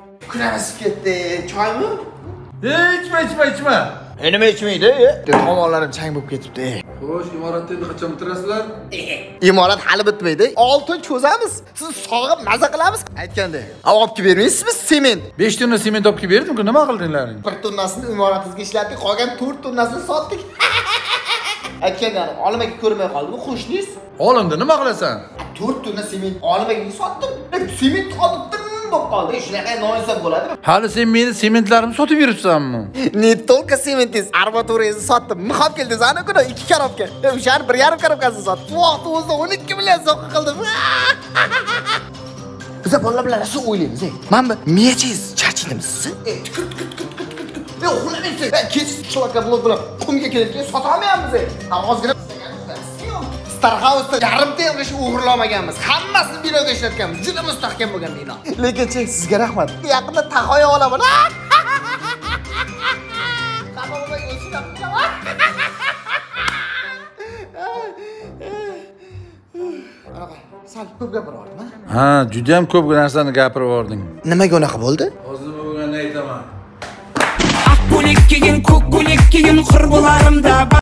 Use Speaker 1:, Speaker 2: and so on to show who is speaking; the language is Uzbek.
Speaker 1: Kunasib ketdi. Choymi?
Speaker 2: İçme.
Speaker 1: Nima ichmaydi? Tomonlarim chang bo'lib ketibdi.
Speaker 2: Xo'sh, imoratni endi qachon bitirasizlar?
Speaker 1: Imorat hali bitmaydi. Oltin cho'zamiz. Siz sog'ib maza qilamiz. Aytganda. Olib kelib bermaysizmi sement?
Speaker 2: 5 tonna sement olib kelib berdim-ku, nima qildinglaring?
Speaker 1: 1 tonnasini imoratimizga ishlatdik, qolgan 4 tonnasini sotdik. Aytganda, olimaga ko'rmay qoldimi qo'shningiz?
Speaker 2: Olimda nima qilasan?
Speaker 1: 4 tonna sement olimaga sotdim. Sement olib bo'lib qoldi. Shunaqa noinsof bo'ladimi?
Speaker 2: Hali sen meni sementlarimni sotib yuribsanmi?
Speaker 1: Ne tolka sementingiz, armaturangizni sotdim. Mixab keldingiz, ana kuni 2 karobka. O'shani 1,5 karobkasini sotdim. Bu vaqtda o'zida 12 million so'qqa qildim. Biz bolalar bilan nasıl o'ylaymiz? Mana bu miyachingiz charchidimi siz? Men uxlamaysiz. Kechki chlaka blok bilan qumga kelib sota olmayapmiz. Ozgina Starhausda yarimta yilgacha o'g'irlamaganmiz. Hammasini binoga ishlatganmiz. Juda mustahkam bo'lgan bino. Lekin sizga rahmat. Yaqinda tahoya olaman. Qamoqdagi o'shinlar. Sal ko'p gapirdim,
Speaker 2: Ha, juda ham ko'p narsani gapirib yubording.
Speaker 1: Nimaga unaqa bo'ldi?
Speaker 2: Hozir nima bo'lganini aytaman.
Speaker 3: Ak gulik keyin, ko'k gulik keyin qurbolarimda